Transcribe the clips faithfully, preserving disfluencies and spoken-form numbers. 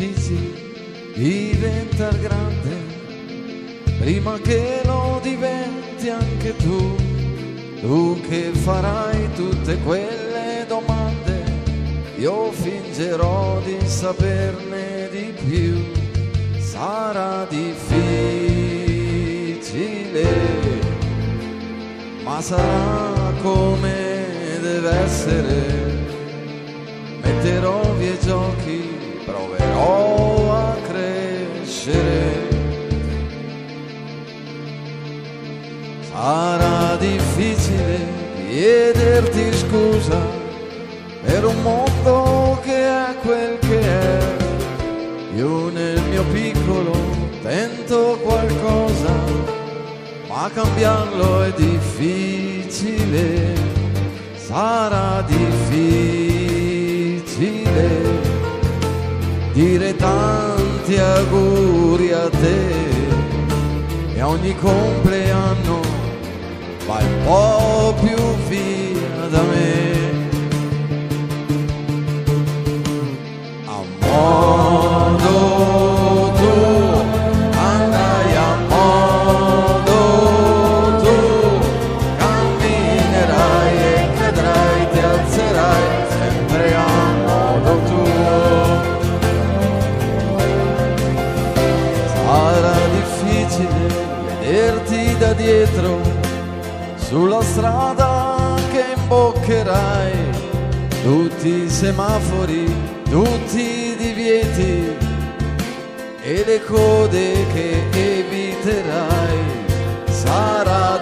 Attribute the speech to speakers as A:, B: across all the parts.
A: decisi diventare grande prima che lo diventi anche tu. Tu che farai tutte quelle domande, io fingerò di saperne di più. Sarà difficile, ma sarà come deve essere. Metterò via i giochi, proverò a crescere. Sarà difficile chiederti scusa per un mondo che è quel che è. Io nel mio piccolo tento qualcosa, ma cambiarlo è difficile. Sarà difficile dire tanti auguri a te e ogni compleanno vai un po' più via da me. A modo tu andrai, a modo tu camminerai e cadrai, ti alzerai sempre a modo tuo. Sarà difficile vederti da dietro sulla strada che imboccherai, tutti i semafori, tutti i divieti e le code che eviterai. Sarà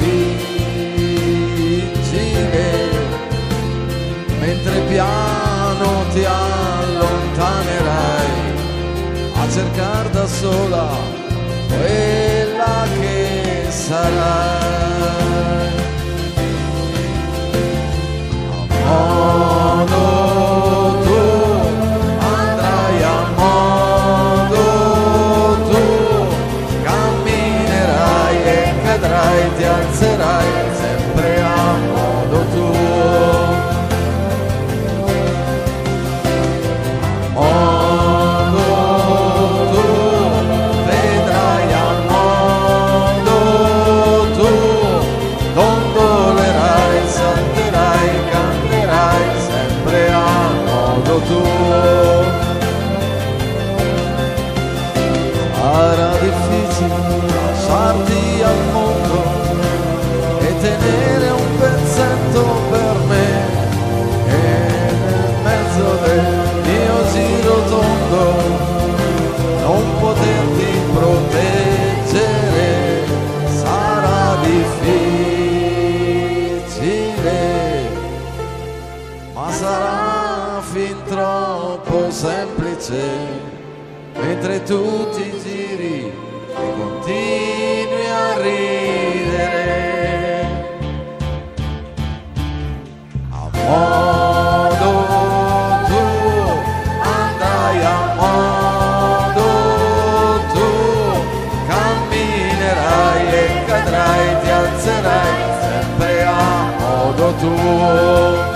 A: difficile mentre piano ti allontanerai a cercare da sola quella che sarai. A modo tu andrai, a modo tu camminerai e cadrai, ti alzerai sempre a modo tuo. A modo tu vedrai, a modo tu dondolerai, salterai, canterai sempre a modo tuo. Sarà difficile lasciarti al mondo e tenere un pezzetto per me, e nel mezzo del mio giro tondo non poterti proteggere. Sarà difficile, ma sarà fin troppo semplice. Mentre tu ti giri e continui a ridere. A modo tu andrai, a modo tu camminerai e cadrai, ti alzerai sempre a modo tuo.